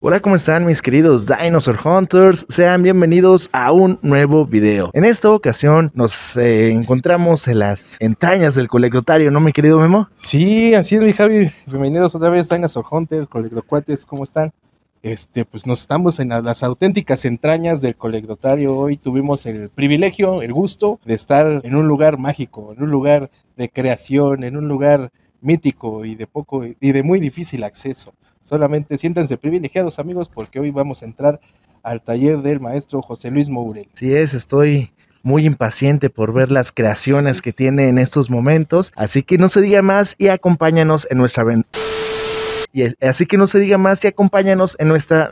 Hola, ¿cómo están mis queridos Dinosaur Hunters? Sean bienvenidos a un nuevo video. En esta ocasión nos encontramos en las entrañas del colectotario, ¿no, mi querido Memo? Sí, así es, mi Javi. Bienvenidos otra vez, Dinosaur Hunter, colectocuates, ¿cómo están? Pues nos estamos en las auténticas entrañas del colectotario. Hoy tuvimos el privilegio, el gusto de estar en un lugar mágico, en un lugar de creación, en un lugar mítico y de muy difícil acceso. Solamente siéntanse privilegiados, amigos, porque hoy vamos a entrar al taller del maestro José Luis Mourel. Sí estoy muy impaciente por ver las creaciones que tiene en estos momentos, así que no se diga más y acompáñanos en nuestra aventura. Así que no se diga más y acompáñanos en nuestra...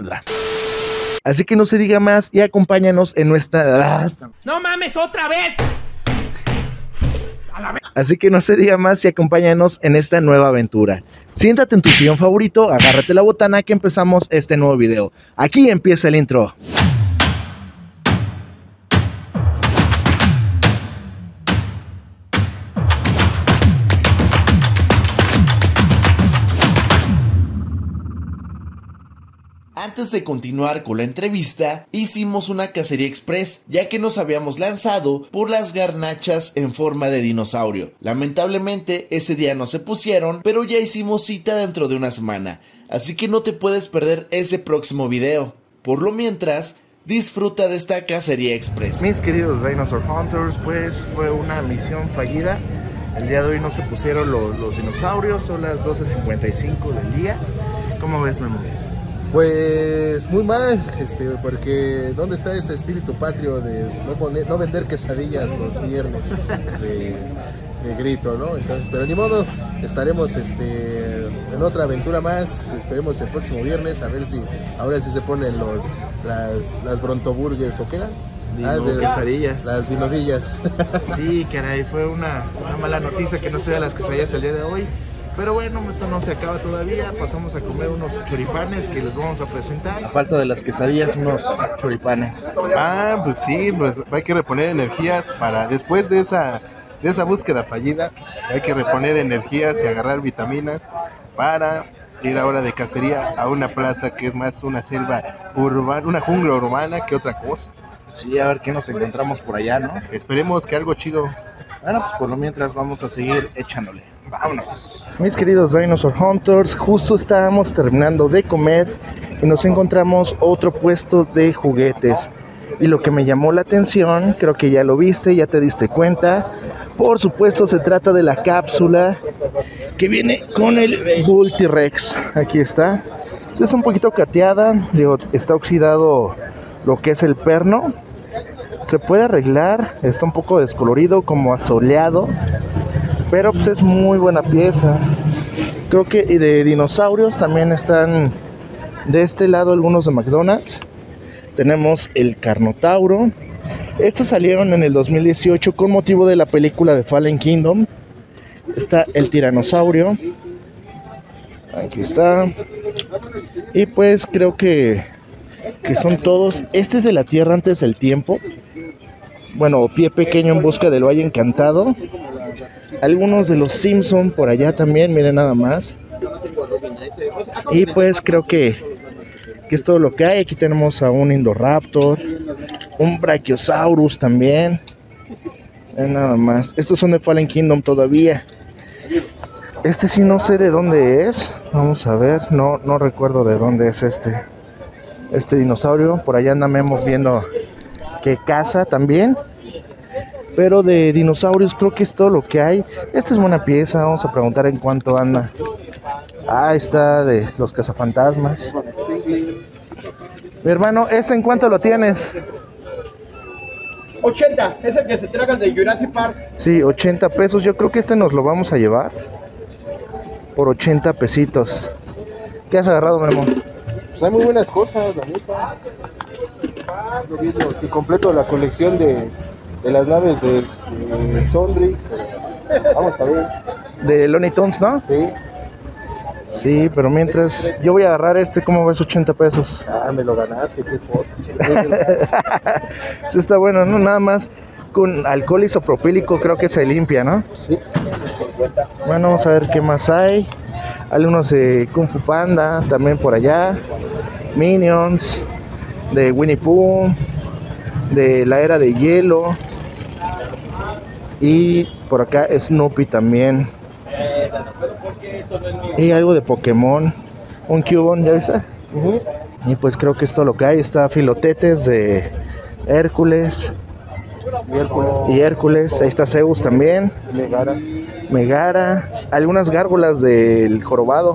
¡No mames, otra vez! Así que no se diga más y acompáñanos en esta nueva aventura. Siéntate en tu sillón favorito, agárrate la botana que empezamos este nuevo video. Aquí empieza el intro. Antes de continuar con la entrevista, hicimos una cacería express, ya que nos habíamos lanzado por las garnachas en forma de dinosaurio. Lamentablemente, ese día no se pusieron, pero ya hicimos cita dentro de una semana, así que no te puedes perder ese próximo video. Por lo mientras, disfruta de esta cacería express. Mis queridos Dinosaur Hunters, pues fue una misión fallida. El día de hoy no se pusieron los dinosaurios, son las 12:55 del día. ¿Cómo ves, Memo? Pues muy mal, porque ¿dónde está ese espíritu patrio de no vender quesadillas los viernes de grito, ¿no? Entonces, pero ni modo, estaremos en otra aventura más. Esperemos el próximo viernes a ver si ahora sí se ponen las brontoburgers o qué era. Quesadillas. Las dinodillas. Sí, caray, fue una mala noticia que no se las quesadillas el día de hoy. Pero bueno, esto no se acaba todavía. Pasamos a comer unos choripanes que les vamos a presentar. A falta de las quesadillas, unos choripanes. Pues sí, pues hay que reponer energías para después de esa búsqueda fallida. Hay que reponer energías y agarrar vitaminas para ir ahora de cacería a una plaza que es más una selva urbana, una jungla urbana que otra cosa. Sí, a ver qué nos encontramos por allá, ¿no? Esperemos que algo chido. Bueno, pues por lo mientras vamos a seguir echándole. Vámonos. Mis queridos Dinosaur Hunters, justo estábamos terminando de comer y nos encontramos otro puesto de juguetes. Y lo que me llamó la atención, creo que ya lo viste, ya te diste cuenta. Por supuesto se trata de la cápsula que viene con el Bull T-Rex. Aquí está. Sí, está un poquito cateada, digo, está oxidado lo que es el perno. Se puede arreglar, está un poco descolorido, como asoleado, pero pues es muy buena pieza. Creo que de dinosaurios también están de este lado algunos de McDonald's. Tenemos el Carnotauro. Estos salieron en el 2018 con motivo de la película de Fallen Kingdom. Está el Tiranosaurio. Aquí está. Y pues creo que son todos. Este es de la Tierra antes del tiempo. Bueno, Pie Pequeño en busca del Valle Encantado. Algunos de los Simpson por allá también, miren nada más. Y pues creo que es todo lo que hay. Aquí tenemos a un Indoraptor, un Brachiosaurus también. Miren nada más. Estos son de Fallen Kingdom todavía. Este sí no sé de dónde es. Vamos a ver, no recuerdo de dónde es este dinosaurio. Por allá andamos viendo que caza también, pero de dinosaurios creo que es todo lo que hay. Esta es buena pieza, vamos a preguntar en cuánto anda. Está de los cazafantasmas. Mi hermano, ¿este en cuánto lo tienes? 80, es el que se traga el de Jurassic Park. Sí, 80 pesos, yo creo que este nos lo vamos a llevar por 80 pesitos. ¿Qué has agarrado, mi hermano? Pues hay muy buenas cosas, la neta. Si completo la colección de las naves de Sonrix, vamos a ver. De Looney Tunes, ¿no? Sí. Sí, pero mientras yo voy a agarrar ¿cómo ves? 80 pesos. Me lo ganaste, qué foto. Sí, está bueno, ¿no? Nada más con alcohol isopropílico creo que se limpia, ¿no? Sí. Bueno, vamos a ver qué más hay. Algunos de Kung Fu Panda también por allá. Minions, de Winnie Pooh, de la Era de Hielo. Y por acá Snoopy también. Y algo de Pokémon. Un Cubone, ¿ya viste? Y pues creo que es todo lo que hay. Está Filotetes de Hércules. Y Hércules. Ahí está Zeus también. Megara. Algunas gárgolas del Jorobado.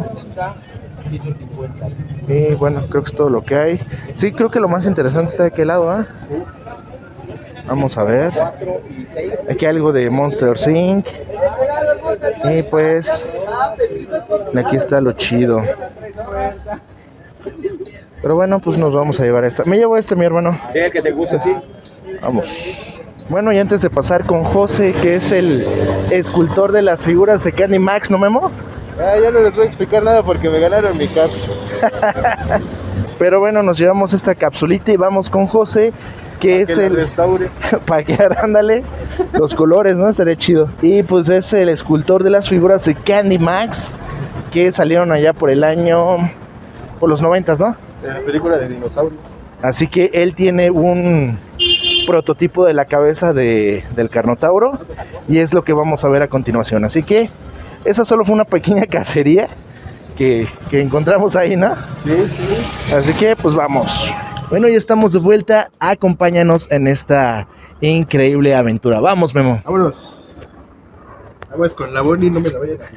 Y bueno, creo que es todo lo que hay. Sí, creo que lo más interesante está de aquel lado, ¿eh? Vamos a ver. Aquí hay algo de Monsters Inc. Y pues aquí está lo chido. Pero bueno, pues nos vamos a llevar esta. Me llevo mi hermano. Sí, el que te gusta, sí. Vamos. Bueno, y antes de pasar con José, que es el escultor de las figuras de Candy Max, ¿no, Memo? Ya no les voy a explicar nada porque me ganaron mi caso. Pero bueno, nos llevamos esta capsulita y vamos con José, que es el restaure. para que ándale los colores, ¿no? Estaría chido. Y pues es el escultor de las figuras de Candy Max, que salieron allá por el año, por los 90s, ¿no? De la película de dinosaurios. Así que él tiene un prototipo de la cabeza del Carnotauro y es lo que vamos a ver a continuación. Así que esa solo fue una pequeña cacería que encontramos ahí, ¿no? Sí, sí. Así que pues vamos. Bueno, ya estamos de vuelta. Acompáñanos en esta increíble aventura. Vamos, Memo. Vámonos. Aguas con la Bonnie, no me la vayan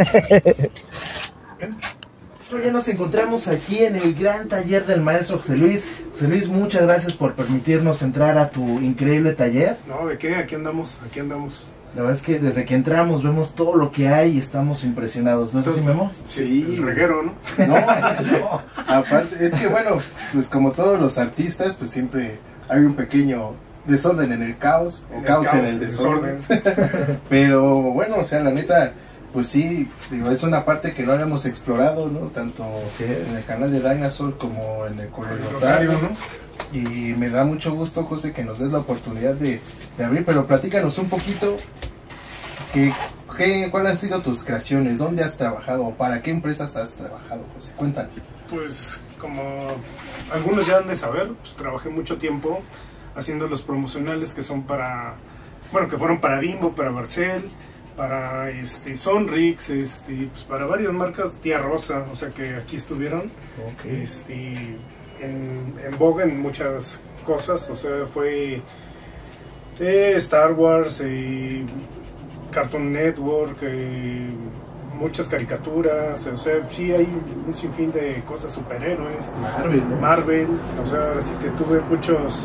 Ya nos encontramos aquí en el gran taller del maestro José Luis. José Luis, muchas gracias por permitirnos entrar a tu increíble taller. No, ¿de qué? Aquí andamos. La verdad es que desde que entramos vemos todo lo que hay y estamos impresionados. ¿No es así, Memo? Sí, el reguero, ¿no? No, aparte, es que bueno, pues como todos los artistas, pues siempre hay un pequeño desorden en el caos, o caos en el desorden. Pero bueno, o sea, la neta, pues sí, digo, es una parte que no habíamos explorado, ¿no? Tanto en el canal de Dinosaur como en el Colegiotario, ¿no? Y me da mucho gusto, José, que nos des la oportunidad de abrir, pero platícanos un poquito ¿cuáles han sido tus creaciones? ¿Dónde has trabajado? ¿O para qué empresas has trabajado, José? Cuéntanos. Pues como algunos ya han de saber, pues trabajé mucho tiempo haciendo los promocionales que son para, bueno, que fueron para Bimbo, para Barcel, para Sonrix, pues para varias marcas, Tía Rosa, o sea que aquí estuvieron. Okay. En boga en muchas cosas, o sea, fue Star Wars, Cartoon Network, muchas caricaturas, o sea, sí hay un sinfín de cosas, superhéroes, Marvel, ¿no? Marvel, o sea, así que tuve muchas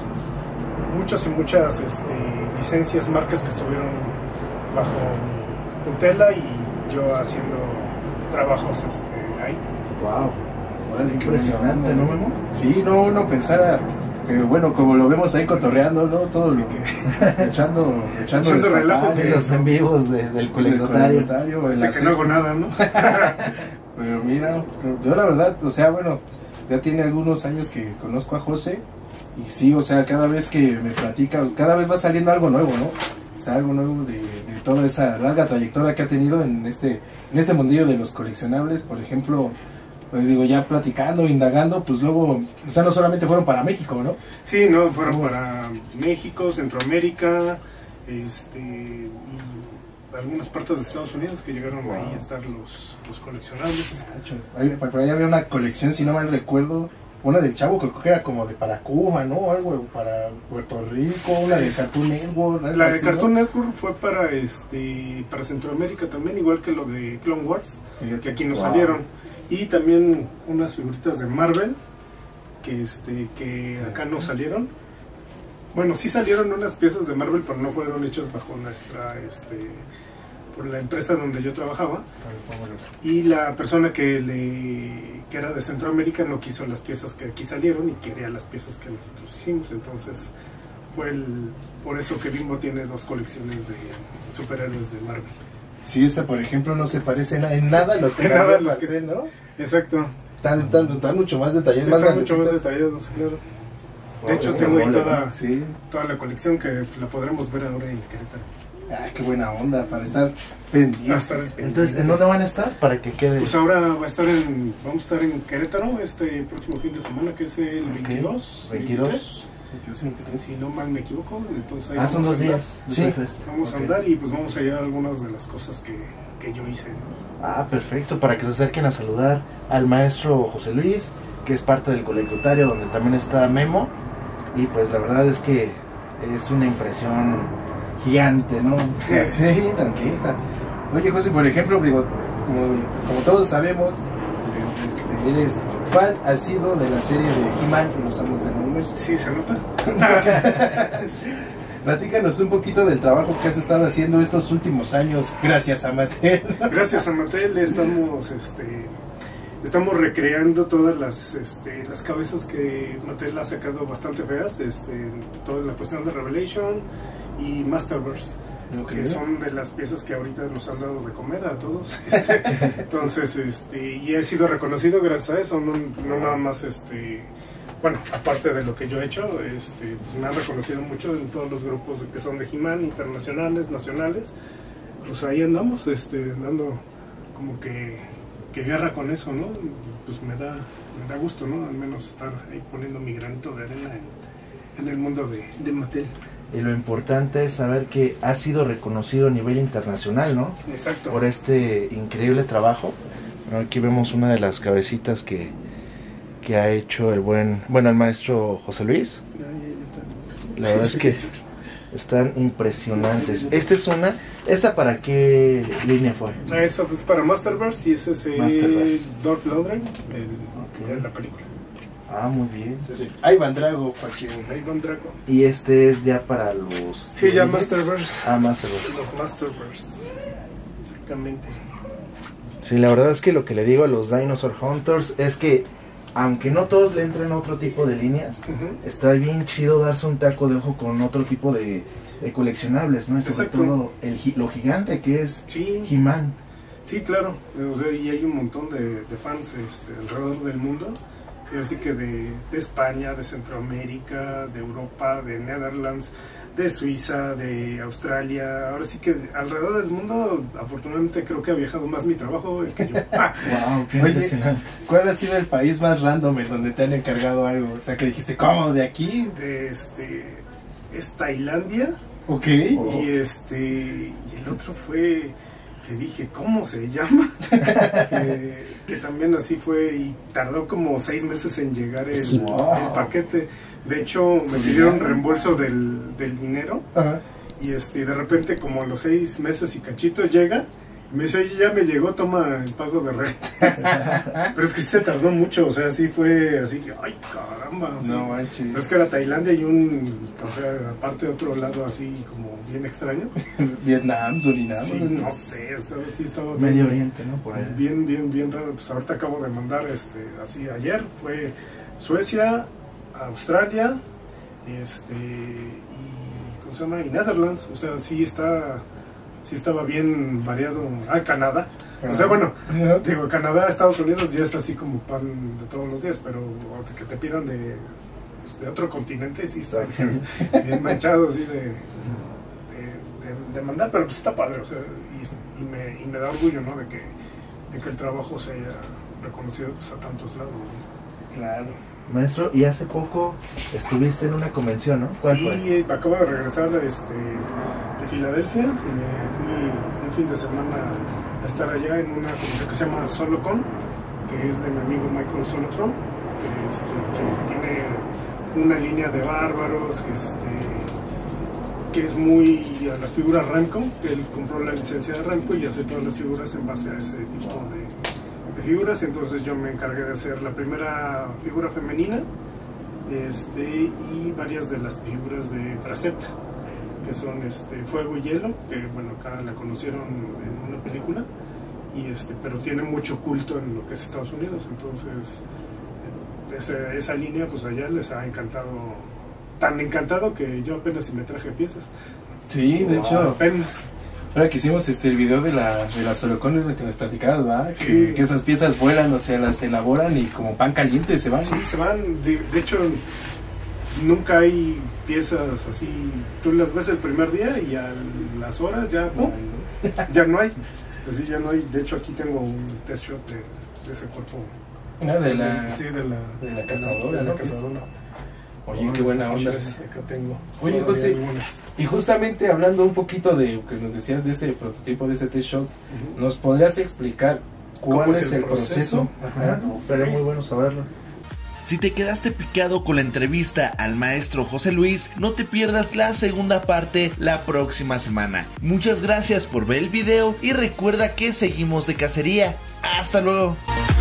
licencias, marcas que estuvieron bajo mi tutela y yo haciendo trabajos ahí. Wow. Impresionante, ¿no, Memo? Sí, no, uno pensara que, bueno, como lo vemos ahí cotorreando, ¿no? Todo lo que echando relajo, En los en vivos del Colegiotario. Parece que no hago nada, ¿no? Pero mira, yo la verdad, o sea, bueno, ya tiene algunos años que conozco a José y sí, o sea, cada vez que me platica, cada vez va saliendo algo nuevo, ¿no? O sea, algo nuevo de toda esa larga trayectoria que ha tenido en este mundillo de los coleccionables. Por ejemplo, pues digo, ya platicando, indagando, pues luego, o sea, no solamente fueron para México, ¿no? Sí, no, fueron para México, Centroamérica, y algunas partes de Estados Unidos que llegaron ahí a estar los coleccionables. Por ahí había una colección, si no mal recuerdo, una del Chavo, creo que era como de para Cuba, ¿no? Algo para Puerto Rico, una de Cartoon Network. La de así, Cartoon ¿no? Network fue para Centroamérica también, igual que lo de Clone Wars, que aquí nos salieron. Y también unas figuritas de Marvel que acá no salieron. Bueno, sí salieron unas piezas de Marvel, pero no fueron hechas bajo nuestra por la empresa donde yo trabajaba. Y la persona que era de Centroamérica no quiso las piezas que aquí salieron y quería las piezas que nosotros hicimos. Entonces fue por eso que Bimbo tiene 2 colecciones de superhéroes de Marvel. Sí, esa por ejemplo no se parece en nada a los que nada salen Marcel, ¿no? Exacto. Están mucho más detallados. Están mucho más detallados, claro. De hecho tengo ahí toda sí, la colección que la podremos ver ahora en Querétaro. Ah, qué buena onda, para estar pendientes. Entonces, ¿en dónde van a estar? Para que quede... Pues ahora vamos a estar en Querétaro este próximo fin de semana, que es el 22. 22. 23. Si no mal me equivoco, entonces ahí Son vamos a 2 andar. días. Sí, Vamos a andar y pues vamos a hallar algunas de las cosas que yo hice. Perfecto, para que se acerquen a saludar al maestro José Luis, que es parte del colectotario, donde también está Memo. Y pues la verdad es que es una impresión gigante, ¿no? Sí, tranquila. Oye, José, por ejemplo, digo, como todos sabemos, eres fan asiduo de la serie de He-Man y los Amos del Universo. Sí, se nota. Platícanos un poquito del trabajo que has estado haciendo estos últimos años, gracias a Mattel. Gracias a Mattel estamos recreando todas las cabezas que Mattel ha sacado bastante feas, toda la cuestión de Revelation y Masterverse, que son de las piezas que ahorita nos han dado de comer a todos. Entonces, y he sido reconocido gracias a eso, no nada más, bueno, aparte de lo que yo he hecho, pues me han reconocido mucho en todos los grupos que son de He-Man, internacionales, nacionales. Pues ahí andamos, dando como que guerra con eso, ¿no? Pues me da gusto, ¿no? Al menos estar ahí poniendo mi granito de arena en el mundo de Mattel. Y lo importante es saber que ha sido reconocido a nivel internacional, ¿no? Exacto. Por este increíble trabajo. Bueno, aquí vemos una de las cabecitas que ha hecho el maestro José Luis. La verdad es que están impresionantes. ¿Esta para qué línea fue? Esa fue para Masterverse y ese es Masterverse. Dolph Lundgren, de la película. Muy bien. Sí. Ivan Drago, cualquier. Ivan Drago. Y este es ya para los... Sí, ya Masterverse. Masterverse. Los Masterverse. Exactamente. Sí, la verdad es que lo que le digo a los Dinosaur Hunters es que, aunque no todos le entren a otro tipo de líneas, está bien chido darse un taco de ojo con otro tipo de coleccionables, ¿no? Y sobre todo lo gigante que es He-Man. Sí, claro. O sea, y hay un montón de fans alrededor del mundo. Y así que de España, de Centroamérica, de Europa, de Netherlands, de Suiza, de Australia. Ahora sí que alrededor del mundo, afortunadamente creo que ha viajado más mi trabajo que yo. Wow, qué impresionante. ¿Cuál ha sido el país más random en donde te han encargado algo? O sea, que dijiste, ¿cómo? ¿De aquí? Es Tailandia. Ok. Y el otro fue que dije, ¿cómo se llama? que también así fue y tardó como 6 meses en llegar el paquete. De hecho, me pidieron reembolso del dinero. Ajá. Y de repente, como a los 6 meses y cachito, llega. Y me dice, oye, ya me llegó, toma el pago de renta. Pero es que se tardó mucho, o sea, sí fue así que, ay, caramba. Así. No manches. Pero es que era Tailandia y o sea, aparte de otro lado así como bien extraño. Vietnam, Surinam. Sí, no sé, sí estaba Medio Oriente, ¿no? Por ahí. Bien raro. Pues ahorita acabo de mandar, así ayer, fue Suecia, Australia, y ¿cómo se llama? Y Netherlands, o sea, sí estaba bien variado. Canadá. O sea, bueno, digo, Canadá, Estados Unidos ya es así como pan de todos los días, pero que te pidan de otro continente, sí está bien manchado, así de mandar, pero pues está padre, o sea, y me da orgullo, ¿no? De que el trabajo se haya reconocido pues, a tantos lados, ¿no? Claro. Maestro, y hace poco estuviste en una convención, ¿no? ¿Cuál fue? Sí, acabo de regresar de Filadelfia. Fui un fin de semana a estar allá en una convención que se llama SoloCon, que es de mi amigo Michael Solotron, que tiene una línea de bárbaros, que es muy a las figuras Remco, que él compró la licencia de Remco y hace todas las figuras en base a ese tipo de figuras. Entonces yo me encargué de hacer la primera figura femenina y varias de las figuras de Frazetta, que son Fuego y Hielo, que bueno, acá la conocieron en una película, pero tiene mucho culto en lo que es Estados Unidos. Entonces esa línea pues allá les ha encantado, tan encantado que yo apenas si me traje piezas. Sí, de hecho, apenas. Ahora que hicimos el video de la Solocon, es lo que nos platicabas, ¿verdad? Sí. Que esas piezas vuelan, o sea, las elaboran y como pan caliente se van. Sí, se van. De hecho, nunca hay piezas así, tú las ves el primer día y a las horas ya, ya no hay. Así ya no hay. De hecho, aquí tengo un test shot de ese cuerpo. De la cazadora, ¿no? Oye, qué buena onda. Acá tengo. Oye, José, y justamente hablando un poquito de lo que nos decías de ese prototipo, de ese test shot, ¿nos podrías explicar cuál es el proceso? Ajá, estaría muy bueno saberlo. Si te quedaste picado con la entrevista al maestro José Luis, no te pierdas la segunda parte la próxima semana. Muchas gracias por ver el video y recuerda que seguimos de cacería. ¡Hasta luego!